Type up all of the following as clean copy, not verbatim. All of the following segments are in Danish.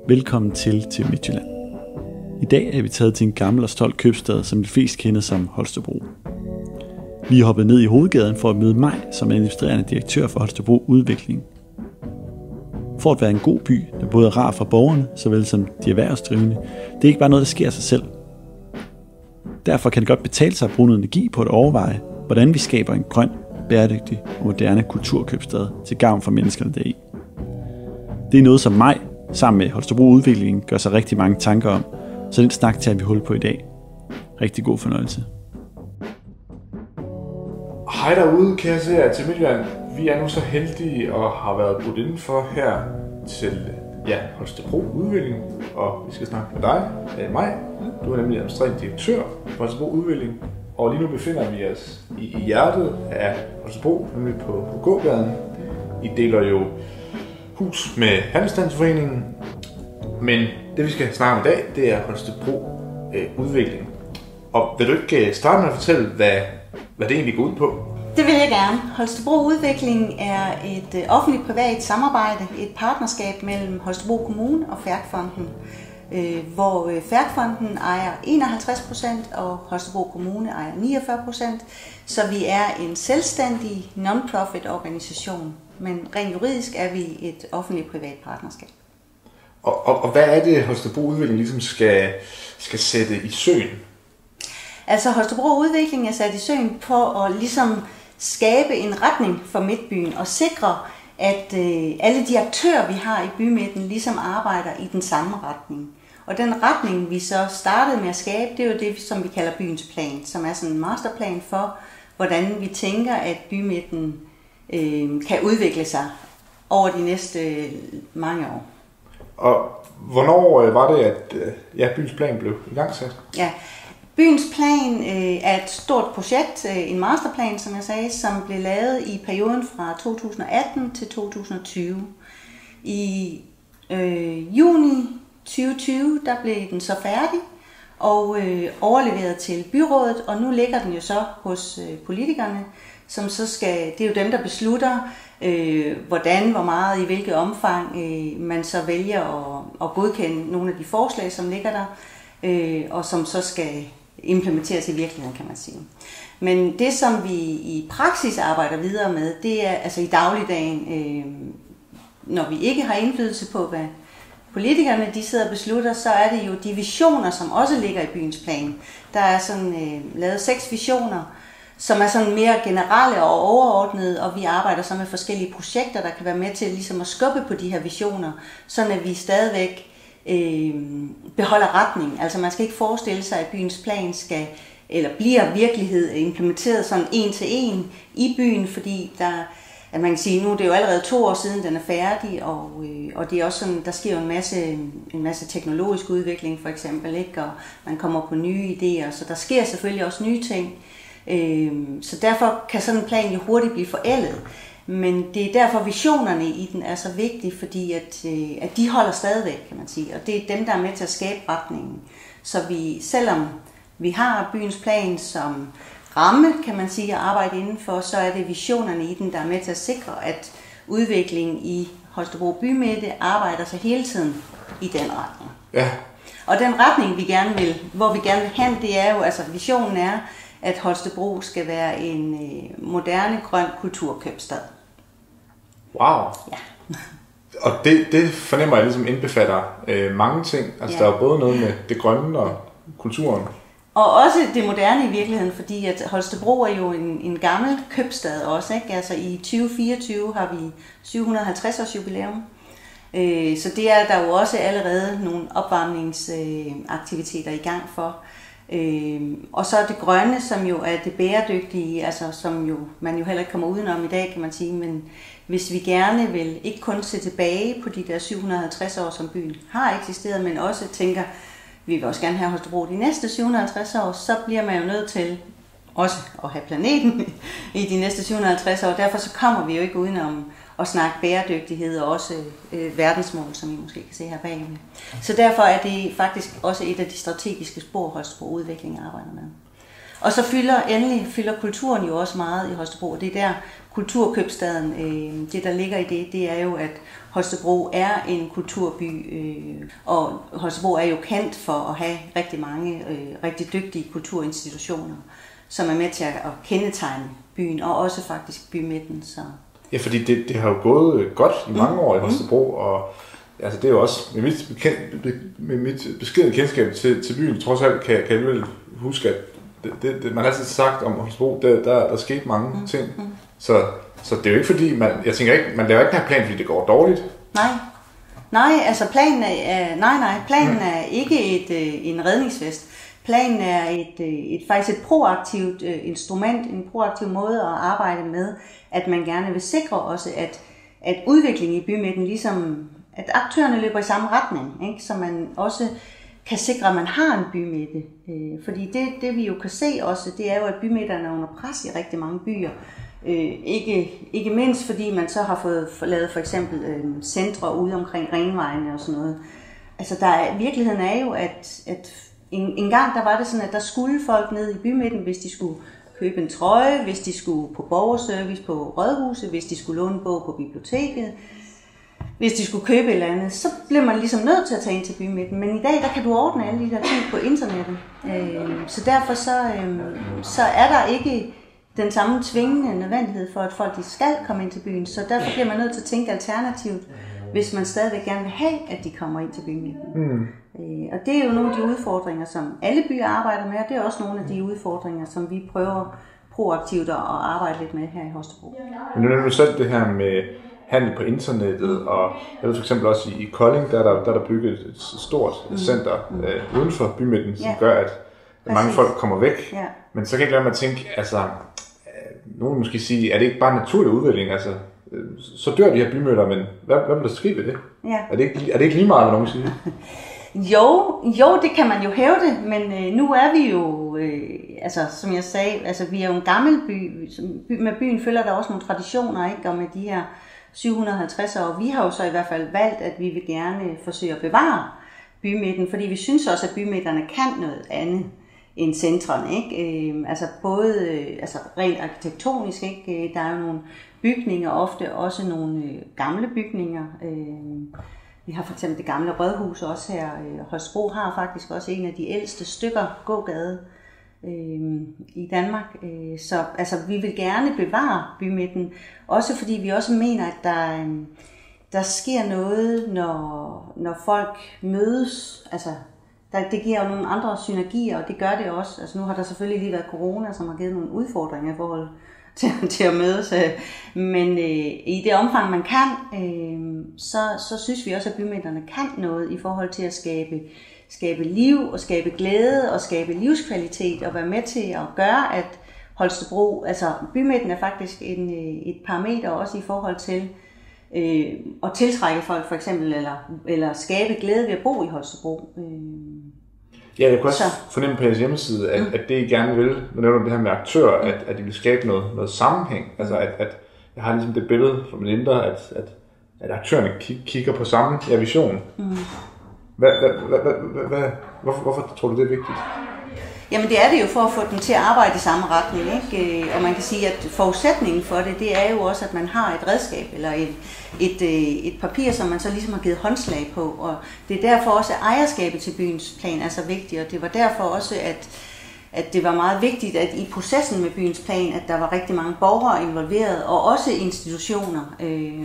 Velkommen til Midtjylland. I dag er vi taget til en gammel og stolt købstad, som de fleste kender som Holstebro. Vi er hoppet ned i hovedgaden for at møde Maj, som er administrerende direktør for Holstebro Udvikling. For at være en god by, der både er rar for borgerne, såvel som de erhvervsdrivende, det er ikke bare noget, der sker af sig selv. Derfor kan det godt betale sig at bruge noget energi på at overveje, hvordan vi skaber en grøn, bæredygtig og moderne kulturkøbstad til gavn for menneskerne deri. Det er noget, som Maj, sammen med Holstebro Udvikling, gør sig rigtig mange tanker om, så den snak tager vi hul på i dag. Rigtig god fornøjelse. Hej derude, kære seere til Midtjylland. Vi er nu så heldige og har været budt indenfor her til Holstebro Udvikling, og vi skal snakke med dig, Maj. Du er nemlig administrerende direktør for Holstebro Udvikling, og lige nu befinder vi os i hjertet af Holstebro, nemlig på gågaden. I deler jo hus med Handelsstandsforeningen, men det vi skal snakke om i dag, det er Holstebro Udvikling. Og vil du ikke starte med at fortælle, hvad det egentlig går ud på? Det vil jeg gerne. Holstebro Udvikling er et offentligt-privat samarbejde, et partnerskab mellem Holstebro Kommune og Færkfonden, hvor Færkfonden ejer 51% og Holstebro Kommune ejer 49%, så vi er en selvstændig non-profit organisation, men rent juridisk er vi et offentligt-privat partnerskab. Og hvad er det, Holstebro Udvikling ligesom skal sætte i søen? Altså Holstebro Udvikling er sat i søen på at ligesom skabe en retning for Midtbyen og sikre, at alle de aktører, vi har i bymidten, ligesom arbejder i den samme retning. Og den retning, vi så startede med at skabe, det er jo det, som vi kalder byens plan, som er sådan en masterplan for, hvordan vi tænker, at bymidten kan udvikle sig over de næste mange år. Og hvornår var det, at byens plan blev igangsat? Ja, byens plan er et stort projekt, en masterplan, som jeg sagde, som blev lavet i perioden fra 2018 til 2020. I juni 2020, der blev den så færdig og overleveret til byrådet, og nu ligger den jo så hos politikerne, som så skal, det er jo dem, der beslutter, hvordan, hvor meget, i hvilket omfang man så vælger at godkende nogle af de forslag, som ligger der, og som så skal implementeres i virkeligheden, kan man sige. Men det, som vi i praksis arbejder videre med, det er altså i dagligdagen, når vi ikke har indflydelse på, hvad politikerne de sidder og beslutter, så er det jo de visioner, som også ligger i byens plan. Der er sådan lavet 6 visioner, som er sådan mere generelle og overordnede, og vi arbejder så med forskellige projekter, der kan være med til ligesom at skubbe på de her visioner, så at vi stadigvæk beholder retning. Altså man skal ikke forestille sig, at byens plan skal, eller bliver virkelighed implementeret sådan en til en i byen, fordi at man kan sige, nu det er jo allerede 2 år siden, den er færdig, og det er også sådan, der sker jo en masse teknologisk udvikling for eksempel, ikke? Og man kommer på nye idéer, så der sker selvfølgelig også nye ting. Så derfor kan sådan en plan jo hurtigt blive forældet. Men det er derfor visionerne i den er så vigtige, fordi at de holder stadigvæk, kan man sige. Og det er dem, der er med til at skabe retningen. Så selvom vi har byens plan som ramme, kan man sige, at arbejde indenfor, så er det visionerne i den, der er med til at sikre, at udviklingen i Holstebro Bymidte arbejder sig hele tiden i den retning. Ja. Og den retning, hvor vi gerne vil hen, det er jo, altså visionen er, at Holstebro skal være en moderne, grøn kulturkøbstad. Wow. Ja. Og det fornemmer jeg ligesom indbefatter mange ting. Altså der er både noget med det grønne og kulturen. Og også det moderne i virkeligheden, fordi at Holstebro er jo en gammel købstad også, ikke? Altså i 2024 har vi 750 års jubilæum. Så det er der jo også allerede nogle opvarmningsaktiviteter i gang for. Og så det grønne, som jo er det bæredygtige, altså som jo man jo heller ikke kommer udenom i dag, kan man sige, men hvis vi gerne vil ikke kun se tilbage på de der 750 år, som byen har eksisteret, men også tænker, vi vil også gerne have Holstebro de næste 750 år, så bliver man jo nødt til også at have planeten i de næste 750 år. Derfor så kommer vi jo ikke udenom at snakke bæredygtighed og også verdensmål, som I måske kan se her bagved. Så derfor er det faktisk også et af de strategiske spor, Holstebro Udvikling arbejder med. Og så fylder kulturen jo også meget i Holstebro, og det er der kulturkøbstaden, det der ligger i det er jo, at Holstebro er en kulturby, og Holstebro er jo kendt for at have rigtig mange rigtig dygtige kulturinstitutioner, som er med til at kendetegne byen, og også faktisk bymidten. Så. Ja, fordi det har jo gået godt i mange år i Holstebro, og altså det er jo også, med mit beskedne kendskab til byen, trods alt kan jeg alligevel huske, at man har altid sagt om Holstebro, der skete mange ting. Så det er jo ikke fordi, jeg tænker ikke, man laver ikke den her plan, fordi det går dårligt. Nej, altså planen er ikke en redningsvest. Planen er faktisk et proaktivt instrument, en proaktiv måde at arbejde med, at man gerne vil sikre også, at udviklingen i bymidten, ligesom at aktørerne løber i samme retning, ikke? Så man også kan sikre, at man har en bymidte. Fordi det vi jo kan se også, det er jo, at bymidterne er under pres i rigtig mange byer. Ikke mindst fordi man så har fået lavet for eksempel centre ude omkring ringvejene og sådan noget. Altså virkeligheden er jo, at en gang der var det sådan, at der skulle folk ned i bymidten, hvis de skulle købe en trøje, hvis de skulle på borgerservice på rådhuset, hvis de skulle låne en bog på biblioteket, hvis de skulle købe et eller andet, så blev man ligesom nødt til at tage ind til bymidten. Men i dag, der kan du ordne alle de der ting på internettet. Så derfor så er der ikke den samme tvingende nødvendighed for, at folk de skal komme ind til byen. Så derfor bliver man nødt til at tænke alternativt, hvis man stadigvæk gerne vil have, at de kommer ind til bymidten. Og det er jo nogle af de udfordringer, som alle byer arbejder med, og det er også nogle af de udfordringer, som vi prøver proaktivt at arbejde lidt med her i Holstebro. Men nu nævner du selv det her med handel på internettet, og jeg ved for eksempel også i Kolding, der er der bygget et stort center uden for bymidten, som gør, at mange folk kommer væk. Ja. Men så kan jeg ikke lade mig at tænke, altså, nogen måske sige, er det ikke bare naturlig udvikling? Altså, så dør de her bymidter, men hvad vil der ske ved det? Ja. Er det ikke lige meget, hvad nogen siger? Jo, det kan man jo hævde, men nu er vi jo, altså som jeg sagde, altså vi er jo en gammel by. Med byen følger der også nogle traditioner, ikke? Og med de her 750 år. Vi har jo så i hvert fald valgt, at vi vil gerne forsøge at bevare bymidten, fordi vi synes også, at bymidterne kan noget andet end centrene, ikke? Altså både rent arkitektonisk, ikke? Der er jo nogle bygninger, ofte også nogle gamle bygninger. Vi har for eksempel det gamle Rådhus også her. Holstebro har faktisk også en af de ældste stykker gågade i Danmark. Så altså, vi vil gerne bevare bymidten, også fordi vi også mener, at der sker noget, når folk mødes. Altså, det giver jo nogle andre synergier, og det gør det også. Altså, nu har der selvfølgelig lige været corona, som har givet nogle udfordringer i forhold til at mødes. Men i det omfang, man kan, så synes vi også, at bymidterne kan noget i forhold til at skabe liv og skabe glæde og skabe livskvalitet og være med til at gøre, at Holstebro, altså bymidten er faktisk et parameter også i forhold til at tiltrække folk for eksempel, eller skabe glæde ved at bo i Holstebro. Ja, jeg kunne også fornemme på jeres hjemmeside, at det I gerne vil, når nævner det her med aktører, at I vil skabe noget sammenhæng. Altså at jeg har ligesom det billede fra min indre, at aktørerne kigger på samme vision. Hvorfor tror du, det er vigtigt? Jamen det er det jo for at få dem til at arbejde i samme retning, ikke? Og man kan sige, at forudsætningen for det er jo også, at man har et redskab eller et papir, som man så ligesom har givet håndslag på. Og det er derfor også, at ejerskabet til byens plan er så vigtigt, og det var derfor også, at det var meget vigtigt, at i processen med byens plan, at der var rigtig mange borgere involveret, og også institutioner.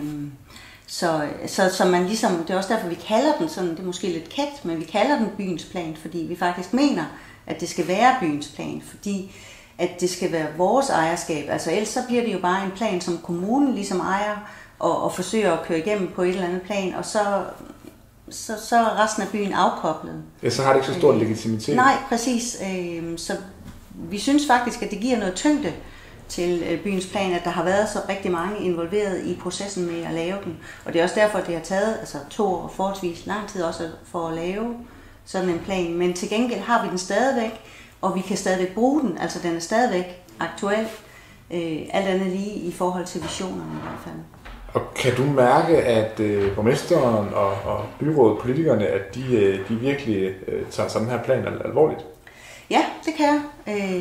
Så man ligesom, det er også derfor, vi kalder den sådan, det er måske lidt kægt, men vi kalder den byens plan, fordi vi faktisk mener, at det skal være byens plan, fordi at det skal være vores ejerskab. Altså ellers så bliver det jo bare en plan, som kommunen ligesom ejer, og forsøger at køre igennem på et eller andet plan, og så er resten af byen afkoblet. Ja, så har det ikke så stor legitimitet. Nej, præcis. Så vi synes faktisk, at det giver noget tyngde til byens plan, at der har været så rigtig mange involveret i processen med at lave den. Og det er også derfor, at det har taget 2 år forholdsvis lang tid også for at lave sådan en plan. Men til gengæld har vi den stadigvæk, og vi kan stadigvæk bruge den. Altså den er stadigvæk aktuel, alt andet lige i forhold til visionerne i hvert fald. Og kan du mærke, at borgmesteren og byrådet, politikerne, at de virkelig tager sådan her plan alvorligt? Ja, det kan jeg.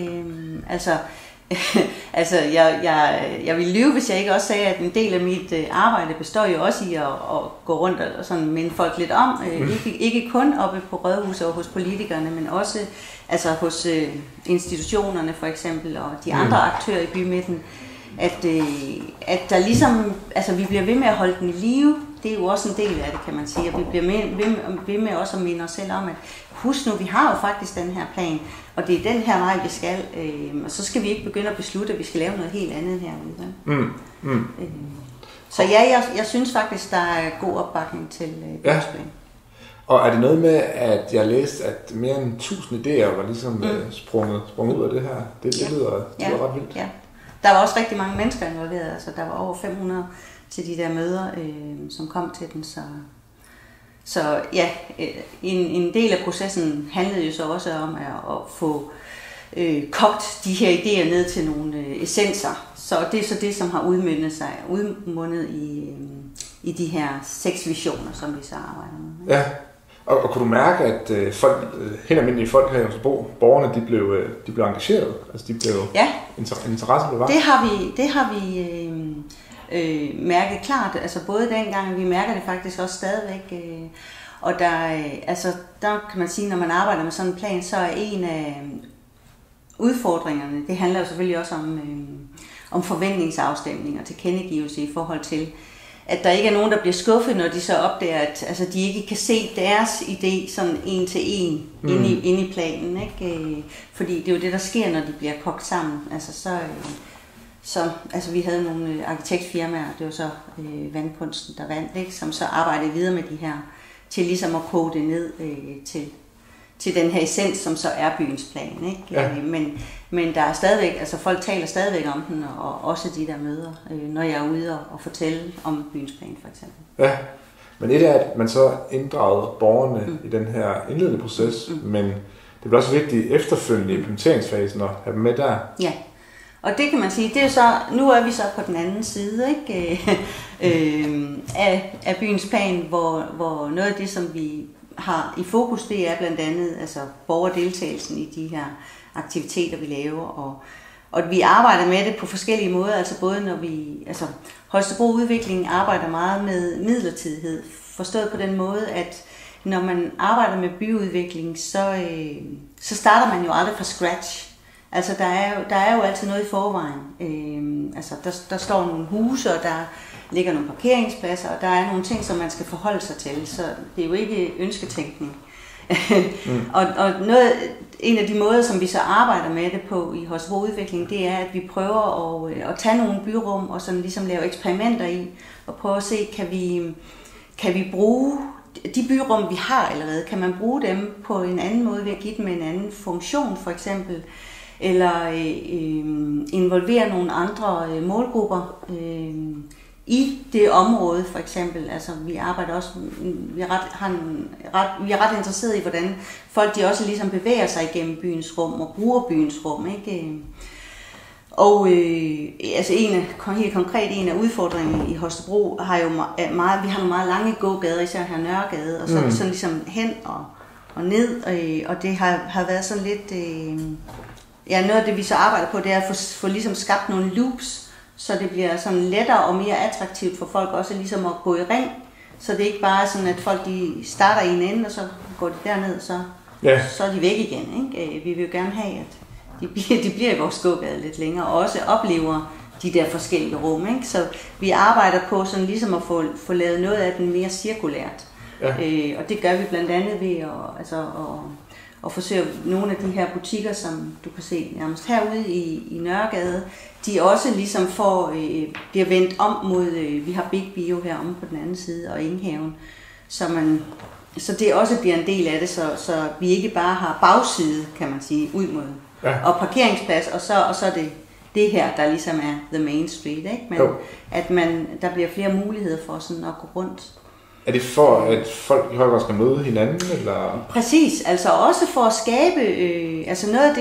Jeg ville lyve, hvis jeg ikke også sagde, at en del af mit arbejde består jo også i at gå rundt og sådan minde folk lidt om. Ikke kun oppe på rådhuset og hos politikerne, men også altså hos institutionerne for eksempel og de andre aktører i bymidten. At der ligesom, altså vi bliver ved med at holde den i live. Det er jo også en del af det, kan man sige. Og vi bliver ved med også at minde os selv om, at husk nu, vi har jo faktisk den her plan, og det er den her vej, vi skal. Og så skal vi ikke begynde at beslutte, at vi skal lave noget helt andet herude. Så ja, jeg synes faktisk, der er god opbakning til byplanen. Og er det noget med, at jeg læste, at mere end 1000 idéer var ligesom sprunget ud af det her? Det lyder ret vildt. Ja. Der var også rigtig mange mennesker involveret. Altså, der var over 500 til de der møder, som kom til den. Så ja, en del af processen handlede jo så også om at få kogt de her idéer ned til nogle essenser. Så det er så det, som har udmundet i de her 6 visioner, som vi så arbejder med. Ja, og kunne du mærke, at helt almindelige folk her i Holstebro, borgerne, de blev engageret? Altså de blev interesse bevaret? Det har vi mærket klart, altså både dengang, vi mærker det faktisk også stadigvæk. Og der kan man sige, når man arbejder med sådan en plan, så er en af udfordringerne, det handler jo selvfølgelig også om forventningsafstemning og tilkendegivelse i forhold til, at der ikke er nogen, der bliver skuffet, når de så opdager, at altså, de ikke kan se deres idé sådan en til en inde i planen. Ikke? Fordi det er jo det, der sker, når de bliver kogt sammen. Altså, vi havde nogle arkitektfirmaer, det var så Vandkunsten, der vandt, ikke? Som så arbejdede videre med de her, til ligesom at koge det ned til den her essens, som så er byens plan. Ikke? Ja. Men der er stadigvæk, altså folk taler stadigvæk om den, og også de der møder, når jeg er ude og fortælle om byens plan for eksempel. Ja, men et er, at man så inddragede borgerne i den her indledende proces, men det bliver også vigtigt efterfølgende i implementeringsfasen at have dem med der. Ja, og det kan man sige, det er så, nu er vi så på den anden side, ikke? Af byens plan, hvor noget af det, som vi har i fokus, det er blandt andet altså borgerdeltagelsen i de her aktiviteter, vi laver, og vi arbejder med det på forskellige måder, altså både når Holstebro Udvikling arbejder meget med midlertidighed, forstået på den måde, at når man arbejder med byudvikling, så starter man jo aldrig fra scratch. Altså der er jo altid noget i forvejen. Der står nogle huse, og der ligger nogle parkeringspladser, og der er nogle ting, som man skal forholde sig til, så det er jo ikke ønsketænkning. Og en af de måder, som vi så arbejder med det på i Holstebro Udvikling, det er, at vi prøver at tage nogle byrum og sådan ligesom lave eksperimenter i, og prøve at se, kan vi bruge de byrum, vi har allerede, kan man bruge dem på en anden måde ved at give dem en anden funktion, for eksempel, eller involvere nogle andre målgrupper i det område, for eksempel. Altså, vi arbejder også, vi er ret interesseret i, hvordan folk de også ligesom bevæger sig igennem byens rum og bruger byens rum, ikke? Og helt konkret en af udfordringerne i Holstebro har jo vi har nogle meget lange gågader, især her Nørregade, og så sådan ligesom hen og ned, og det har været sådan lidt noget af det vi så arbejder på, det er at få ligesom skabt nogle loops, så det bliver sådan lettere og mere attraktivt for folk også ligesom at gå i ring, så det er ikke bare sådan, at folk de starter i en ende, og så går de derned, og så er de væk igen. Ikke? Vi vil jo gerne have, at de bliver i vores gågade lidt længere, og også oplever de der forskellige rum. Ikke? Så vi arbejder på sådan ligesom at få lavet noget af den mere cirkulært. Ja. Og det gør vi blandt andet ved at forsøge nogle af de her butikker, som du kan se nærmest herude i Nørregade, de også ligesom bliver vendt om mod, vi har Big Bio heromme på den anden side, og Enghaven, så det også bliver en del af det, så vi ikke bare har bagside, kan man sige, ud mod, og parkeringsplads, og så er det her, der ligesom er the main street, ikke? Men at der bliver flere muligheder for sådan at gå rundt. Er det for, at folk i høj grad skal møde hinanden? Eller? Præcis, altså også for at skabe, noget af det,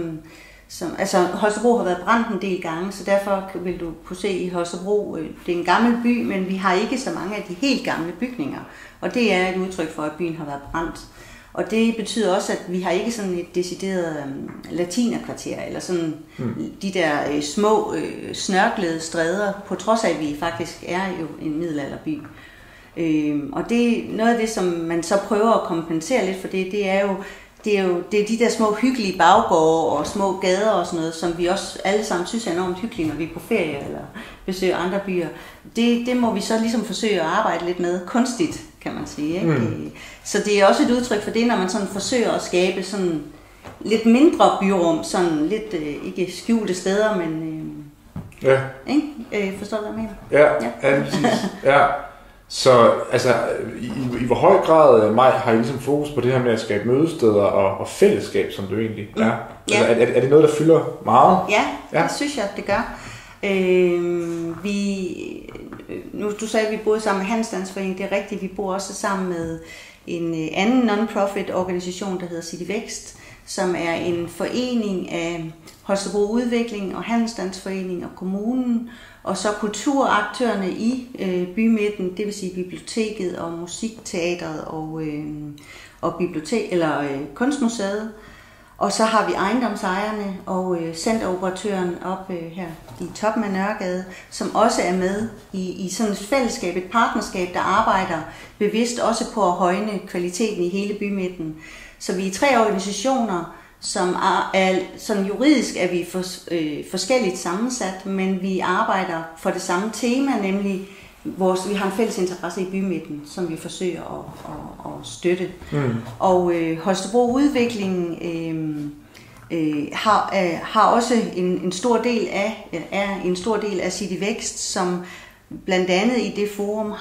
som Holstebro har været brændt en del gange, så derfor vil du kunne se i Holstebro, det er en gammel by, men vi har ikke så mange af de helt gamle bygninger, og det er et udtryk for, at byen har været brændt. Og det betyder også, at vi har ikke sådan et decideret latinerkvarter, eller sådan de der små snørklede stræder, på trods af, at vi faktisk er jo en middelalderby. Og det er noget af det, som man så prøver at kompensere lidt for det er de der små hyggelige baggårde og små gader og sådan noget, som vi også alle sammen synes er enormt hyggelige, når vi er på ferie eller besøger andre byer. Det må vi så ligesom forsøge at arbejde lidt med kunstigt, kan man sige. Ikke? Så det er også et udtryk for det, når man sådan forsøger at skabe sådan lidt mindre byrum, sådan lidt ikke skjulte steder, men ikke? Forstår du, hvad jeg mener? Ja, præcis. Ja. Så altså, i hvor høj grad, Maj, har I ligesom fokus på det her med at skabe mødesteder og fællesskab, som du egentlig er? Altså, er det noget, der fylder meget? Ja, det synes jeg, det gør. Nu du sagde, at vi boede sammen med Handelsstandsforeningen. Det er rigtigt, vi bor også sammen med en anden non-profit organisation, der hedder City Vækst, som er en forening af Holstebro Udvikling og Handelsstandsforening og kommunen, og så kulturaktørerne i bymidten, det vil sige biblioteket og musikteatret og kunstmuseet. Og så har vi ejendomsejerne og centeroperatøren op her i toppen af Nørregade, som også er med i sådan et fællesskab, et partnerskab, der arbejder bevidst også på at højne kvaliteten i hele bymidten. Så vi er 3 organisationer, som er sådan juridisk er vi forskelligt sammensat, men vi arbejder for det samme tema, nemlig vi har en fælles interesse i bymidten, som vi forsøger at støtte. Og Holstebro Udvikling har også en stor del af City Vækst, som blandt andet i det forum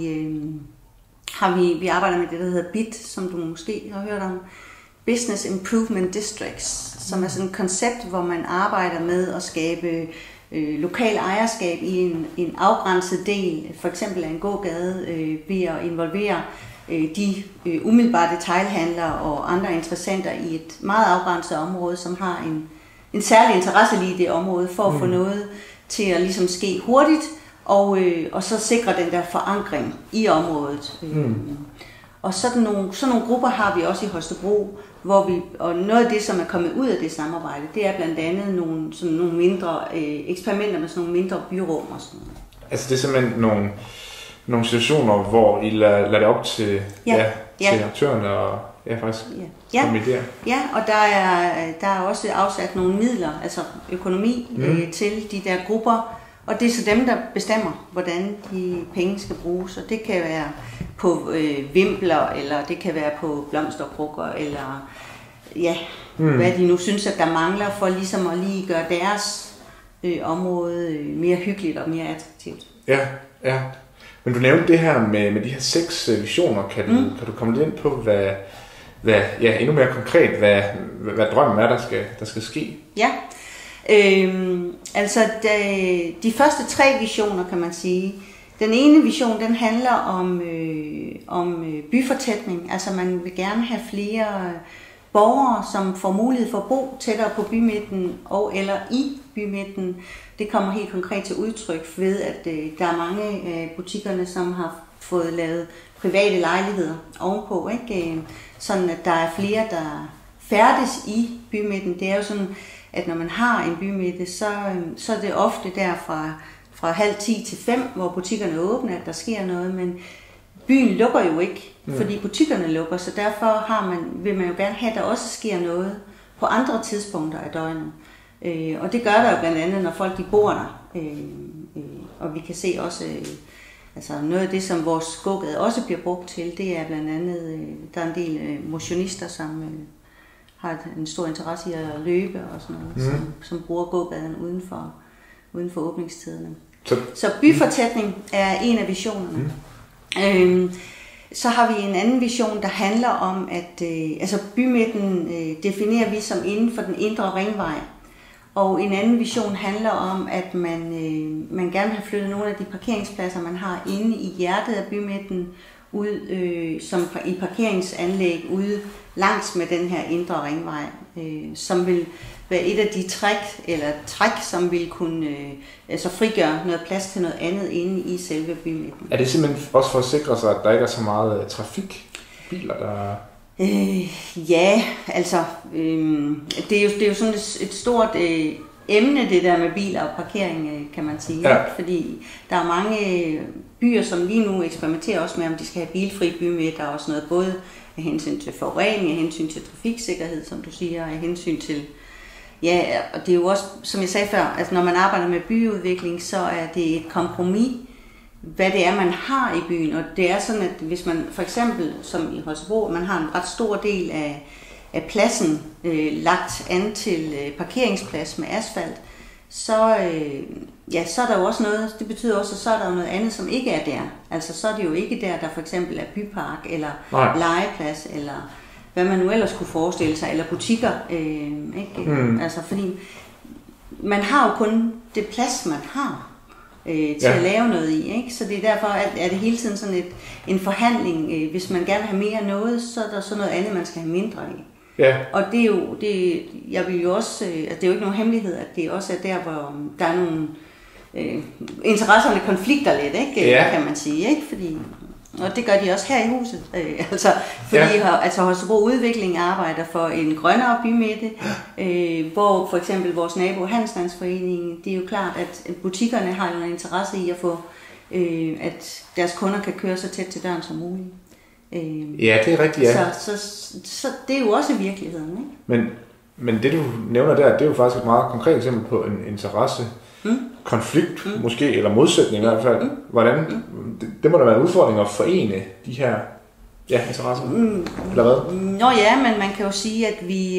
vi arbejder med det, der hedder BIT, som du måske har hørt om. Business Improvement Districts, som er sådan et koncept, hvor man arbejder med at skabe lokal ejerskab i en afgrænset del, for eksempel af en gågade, ved at involvere de umiddelbare detailhandlere og andre interessenter i et meget afgrænset område, som har en særlig interesse lige i det område, for at få noget til at ligesom ske hurtigt, og så sikre den der forankring i området. Og sådan nogle grupper har vi også i Holstebro, og noget af det, som er kommet ud af det samarbejde, det er blandt andet nogle mindre eksperimenter med sådan nogle mindre byrum og sådan noget. Altså det er simpelthen nogle situationer, hvor I lader det op til aktørerne og faktisk komme idéer. Ja, og der er også afsat nogle midler, altså økonomi til de der grupper, og det er så dem, der bestemmer, hvordan de penge skal bruges. Og det kan være på vimpler, eller det kan være på blomsterkrukker, eller hvad de nu synes, at der mangler, for ligesom at lige gøre deres område mere hyggeligt og mere attraktivt. Ja. Men du nævnte det her med de her 6 visioner. Kan du komme lidt ind på, hvad endnu mere konkret, hvad drømmen er, der skal ske? Ja. Altså de første 3 visioner, kan man sige. Den ene vision, den handler om byfortætning. Altså man vil gerne have flere borgere, som får mulighed for at bo tættere på bymidten og eller i bymidten. Det kommer helt konkret til udtryk ved, at der er mange af butikkerne, som har fået lavet private lejligheder ovenpå, ikke? Sådan at der er flere, der færdes i bymidten. Det er jo sådan, at når man har en bymidte, så er det ofte der fra 9:30 til 5, hvor butikkerne er åbne, at der sker noget, men byen lukker jo ikke, fordi butikkerne lukker, så derfor vil man jo gerne have, at der også sker noget på andre tidspunkter af døgnet. Og det gør der jo blandt andet, når folk de bor der. Og vi kan se også, altså noget af det, som vores gågade også bliver brugt til, det er blandt andet, der er en del motionister, som har en stor interesse i at løbe og sådan noget, som bruger gågaden uden for åbningstiderne. Så byfortætning er en af visionerne. Så har vi en anden vision, der handler om, at bymidten definerer vi som inden for den indre ringvej. Og en anden vision handler om, at man gerne vil have flyttet nogle af de parkeringspladser, man har inde i hjertet af bymidten, ud som i parkeringsanlæg ude langs med den her indre ringvej, som vil være et af de træk, som vil kunne frigøre noget plads til noget andet inde i selve bymidten. Er det simpelthen også for at sikre sig, at der ikke er så meget trafik, biler, der... Ja, altså, det er jo sådan et stort emne, det der med biler og parkering, kan man sige. Ja. Fordi der er mange byer, som lige nu eksperimenterer også med, om de skal have bilfri bymidter og sådan noget, både af hensyn til forurening, af hensyn til trafiksikkerhed, som du siger, af hensyn til... Ja, og det er jo også, som jeg sagde før, altså når man arbejder med byudvikling, så er det et kompromis, hvad det er, man har i byen. Og det er sådan, at hvis man for eksempel, som i Holstebro, man har en ret stor del af pladsen lagt an til parkeringsplads med asfalt, så er der jo også noget, det betyder også, at så er der jo noget andet, som ikke er der. Altså så er det jo ikke der for eksempel er bypark, eller legeplads, eller hvad man nu ellers kunne forestille sig, eller butikker. Ikke? Altså fordi man har jo kun det plads, man har til at lave noget i. Ikke? Så det er derfor, at det hele tiden sådan en forhandling. Hvis man gerne vil have mere af noget, så er der så noget andet, man skal have mindre i. Ja. Og det er jo, jeg vil jo også, det er jo ikke nogen hemmelighed, at det også er der, hvor der er nogle interesserne konflikter lidt, ikke? Kan man sige, ikke? Fordi, og det gør de også her i huset. Fordi Holstebro Udvikling arbejder for en grønnere bymidte, hvor for eksempel vores nabo Handelsstandsforeningen, det er jo klart, at butikkerne har jo en interesse i at få, at deres kunder kan køre så tæt til døren som muligt. Ja, det er rigtigt, ja. Så det er jo også virkeligheden, ikke? Men det du nævner der, det er jo faktisk et meget konkret eksempel på en interesse, konflikt måske, eller modsætning i hvert fald. Hvordan, det må da være en udfordring at forene de her interesser, eller hvad? Nå ja, men man kan jo sige, at vi,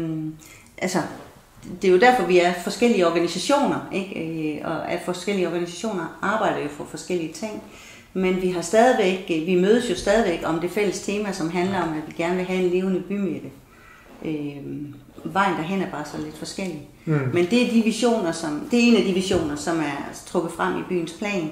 det er jo derfor, vi er forskellige organisationer, ikke? Og at forskellige organisationer arbejder jo for forskellige ting. Men vi mødes jo stadigvæk om det fælles tema, som handler om, at vi gerne vil have en levende bymidte. Vejen derhen er bare så lidt forskellig. Men det er en af de visioner, som er trukket frem i byens plan.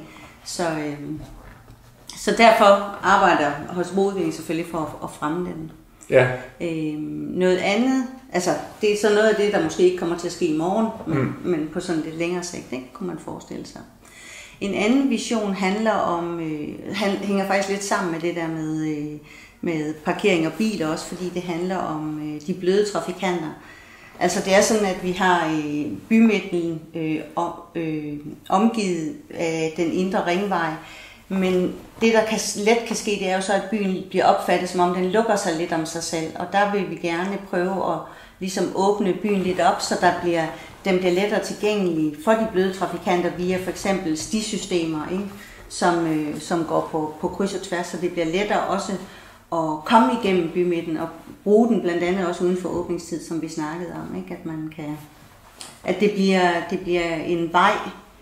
Så derfor arbejder Holstebro Udvikling selvfølgelig for at fremme den. Ja. Noget andet, altså det er så noget af det, der måske ikke kommer til at ske i morgen, men på sådan lidt længere sigt, ikke, kunne man forestille sig. En anden vision handler om, hænger faktisk lidt sammen med det der med parkering og biler også, fordi det handler om de bløde trafikanter. Altså det er sådan, at vi har bymidten omgivet af den indre ringvej, men det der let kan ske, det er jo så, at byen bliver opfattet, som om den lukker sig lidt om sig selv, og der vil vi gerne prøve at ligesom åbne byen lidt op, så den bliver lettere tilgængelig for de bløde trafikanter via for eksempel stisystemer, ikke? Som går på kryds og tværs, så det bliver lettere også at komme igennem bymidten og bruge den blandt andet også uden for åbningstid, som vi snakkede om, ikke? At man kan, at det bliver en vej,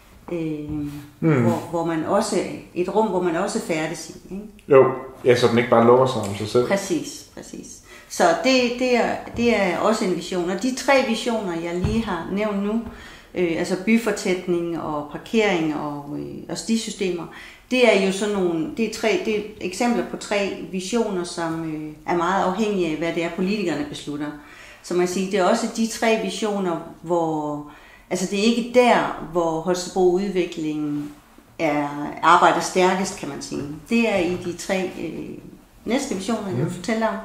hvor man også et rum, hvor man også færdes i, ikke? Jo, ja, så den ikke bare lukker sig om sig selv. Præcis. Så det er også en vision. Og de 3 visioner, jeg lige har nævnt nu, altså byfortætning og parkering og stisystemer, det er jo sådan nogle, det er eksempler på 3 visioner, som er meget afhængige af, hvad det er, politikerne beslutter. Så man siger, det er også de 3 visioner, hvor, altså det er ikke der, hvor Holstebro Udvikling arbejder stærkest, kan man sige. Det er i de 3 næste visioner, jeg vil fortælle om.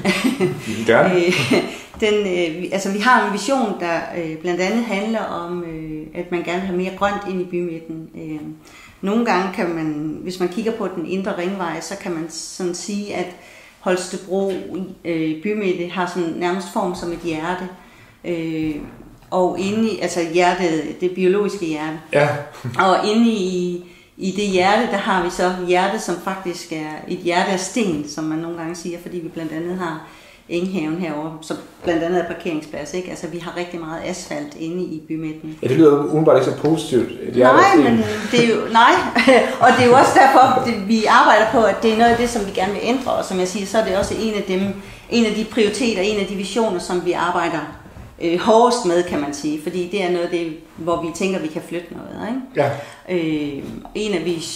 Vi har en vision, der blandt andet handler om, at man gerne vil have mere grønt ind i bymidten. Nogle gange kan man, hvis man kigger på den indre ringvej, så kan man sådan sige, at Holstebro bymidte har sådan nærmest form som et hjerte. Og inde i, altså hjertet, det biologiske hjerte. Ja. Og inde i det hjerte, der har vi så hjertet, som faktisk er et hjerte af sten, som man nogle gange siger, fordi vi blandt andet har Enghaven herovre, som blandt andet er parkeringsplads, ikke? Altså vi har rigtig meget asfalt inde i bymidten. Ja, det lyder umiddelbart ikke så positivt. Men det er jo, og det er jo også derfor, vi arbejder på, at det er noget af det, som vi gerne vil ændre, og som jeg siger, så er det også en af de prioriteter, en af de visioner, som vi arbejder hårdest med, kan man sige, fordi det er noget af det, hvor vi tænker, vi kan flytte noget, ikke? Ja. En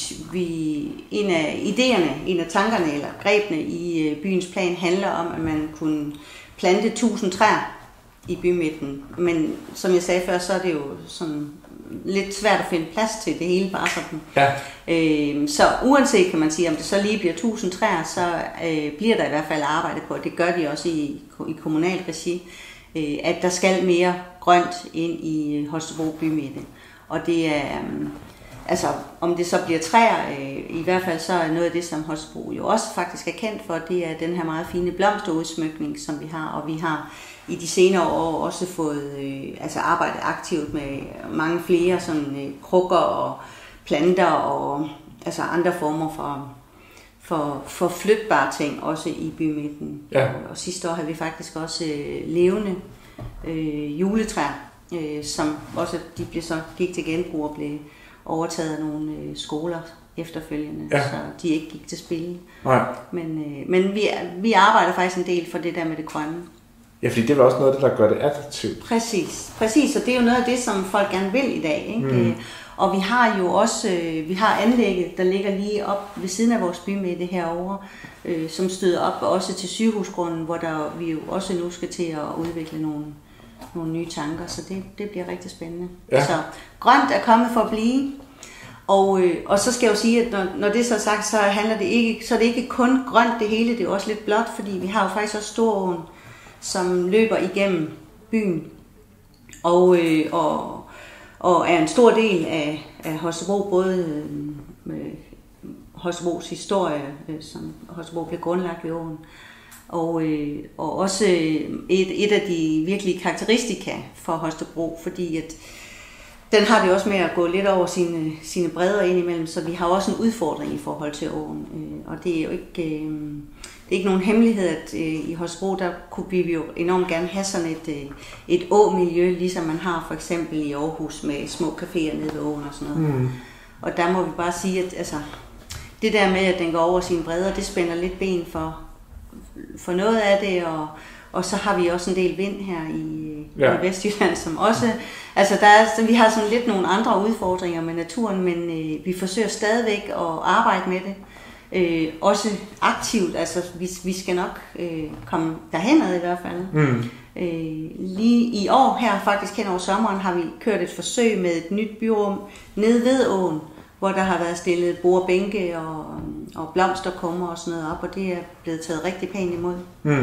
af idéerne, en af tankerne eller grebene i byens plan handler om, at man kunne plante 1000 træer i bymidten, men som jeg sagde før, så er det jo sådan lidt svært at finde plads til det hele bare sådan. Ja. Så uanset kan man sige, om det så lige bliver 1000 træer, så bliver der i hvert fald arbejde på, det gør de også i kommunal regi, at der skal mere grønt ind i Holstebro bymidte. Og det er, altså om det så bliver træer, i hvert fald så er noget af det, som Holstebro jo også faktisk er kendt for, det er den her meget fine blomsterudsmykning, som vi har, og vi har i de senere år også fået arbejdet aktivt med mange flere sådan, krukker og planter og altså andre former for flytbare ting også i bymidten. Ja. Og sidste år havde vi faktisk også levende juletræer, som også gik til genbrug og blev overtaget af nogle skoler efterfølgende, så de ikke gik til spilde. Nej. Men vi arbejder faktisk en del for det der med det grønne. Ja, fordi det er også noget af det, der gør det attraktivt. Præcis, og det er jo noget af det, som folk gerne vil i dag. Ikke? Og vi har jo også anlægget, der ligger lige op ved siden af vores bymidte herovre, som støder op også til sygehusgrunden, hvor vi jo også nu skal til at udvikle nogle nye tanker, så det bliver rigtig spændende. Ja. Så grønt er kommet for at blive, og så skal jeg jo sige, at når det så er sagt, så er det ikke kun grønt det hele, det er også lidt blåt, fordi vi har jo faktisk også Storåen, som løber igennem byen, og er en stor del af Holstebro, både Holstebros historie, som Holstebro blev grundlagt ved åen, og også et af de virkelige karakteristika for Holstebro, fordi at den har det også med at gå lidt over sine bredder indimellem, så vi har også en udfordring i forhold til åen, og det er jo ikke nogen hemmelighed, at i Holstebro, der kunne vi jo enormt gerne have sådan et åmiljø, ligesom man har for eksempel i Aarhus med små caféer nede ved åen og sådan noget. Og der må vi bare sige, at altså, det der med, at den går over sine bredder, det spænder lidt ben for noget af det, og så har vi også en del vind her i Vestjylland, som også, altså vi har sådan lidt nogle andre udfordringer med naturen, men vi forsøger stadigvæk at arbejde med det. Også aktivt, altså vi skal nok komme derhenad i hvert fald. Lige i år her, faktisk hen over sommeren, har vi kørt et forsøg med et nyt byrum nede ved åen, hvor der har været stillet bord, bænke og blomsterkummer og sådan noget op, og det er blevet taget rigtig pænt imod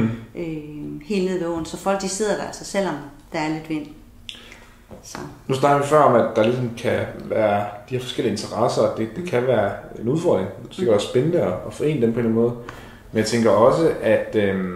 helt nede ved åen, så folk de sidder der altså, selvom der er lidt vind. Så. Nu snakker vi før om, at der ligesom kan være de her forskellige interesser, og det kan være en udfordring. Det skal være spændende at forene dem på en måde. Men jeg tænker også, at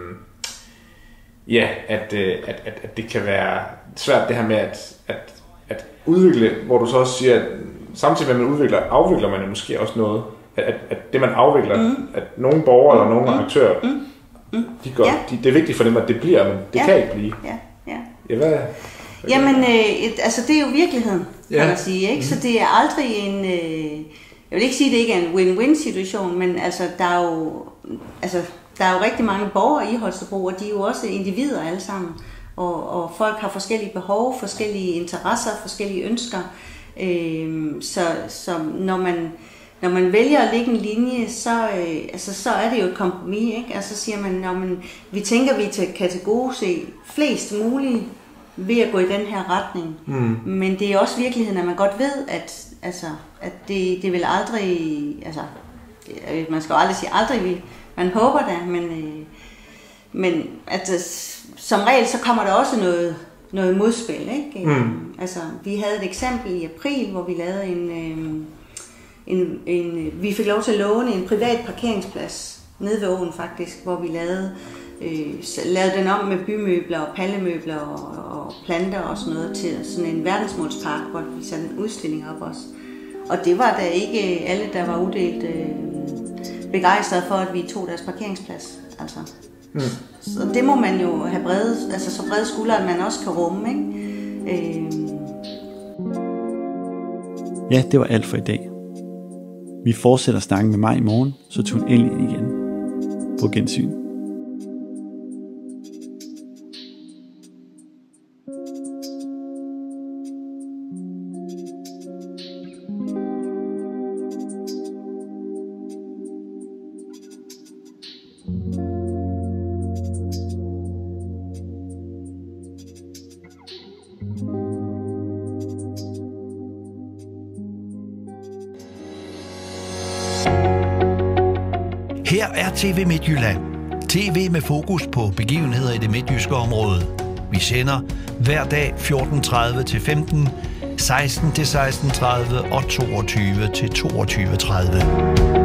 det kan være svært det her med at udvikle, hvor du så også siger, at samtidig med at man udvikler, afvikler man måske også noget. At det man afvikler, at nogle borgere eller nogle aktører, det er vigtigt for dem, at det bliver, men det kan ikke blive. Jamen, altså det er jo virkeligheden, kan man sige, ikke? Så det er aldrig en, jeg vil ikke sige, at det ikke er en win-win situation, men altså der er jo rigtig mange borgere i Holstebro, og de er jo også individer alle sammen, og folk har forskellige behov, forskellige interesser, forskellige ønsker, så når man vælger at lægge en linje, så er det jo et kompromis, ikke? Altså siger man, vi tænker, vi kan tilgodese flest mulige ved at gå i den her retning. Men det er også virkeligheden, at man godt ved, at det vil aldrig, altså, man skal jo aldrig sige aldrig, man håber det, men at som regel så kommer der også noget modspil, ikke? Altså, vi havde et eksempel i april, hvor vi lavede vi fik lov til at låne en privat parkeringsplads nede ved åen faktisk, hvor vi lavede den om med bymøbler og pallemøbler og planter og sådan noget til sådan en verdensmålspark, hvor vi satte en udstilling op også. Og det var da ikke alle, der var uddelt begejstrede for, at vi tog deres parkeringsplads. Altså. Så det må man jo have så brede skuldre, at man også kan rumme, ikke? Ja, det var alt for i dag. Vi fortsætter snakken med mig i morgen, så tune ind igen. På gensyn. er TV Midtjylland. TV med fokus på begivenheder i det midtjyske område. Vi sender hver dag 14.30 til 15, 16 til 16.30 og 22 til 22.30.